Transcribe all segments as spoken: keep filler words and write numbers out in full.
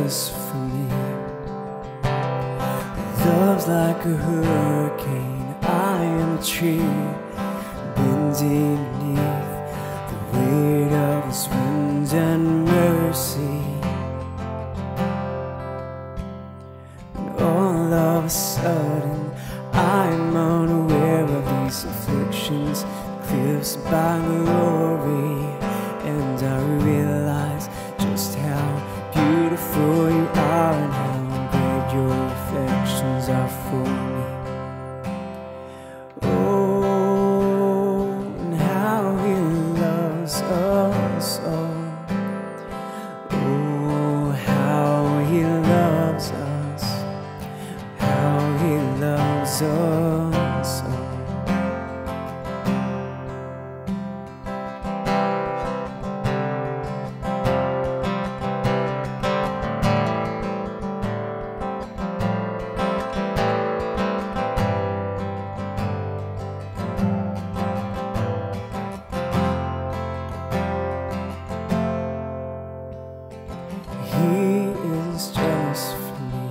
just for me. Love's like a hurricane, I am a tree, bending beneath the weight of His wind and mercy. And all of a sudden, I'm unaware of these afflictions, eclipsed by glory, and I realize just how beautiful you are and how great your affections are for me. Oh, and how He loves us all. Oh, how He loves us, how He loves us all. He is just for me.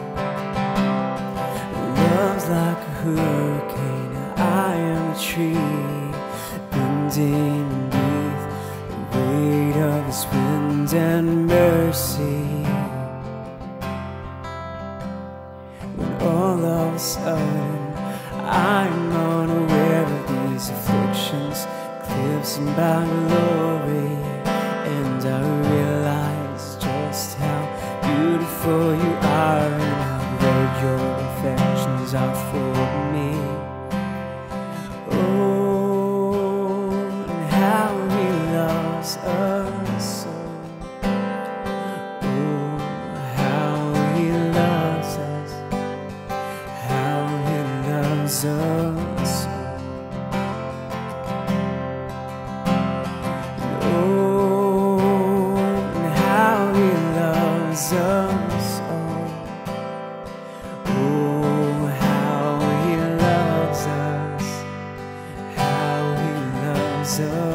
Love's like a hurricane, I am a tree, bending beneath the weight of His wind and mercy. When all of a sudden I'm unaware of these afflictions, eclipsed by glory, and I realize just how beautiful you are and how great your affections are for me. Oh, and how He loves us so. Oh, how He loves us, how He loves us so. Oh, and how He loves us all. Oh, how He loves us, how He loves us.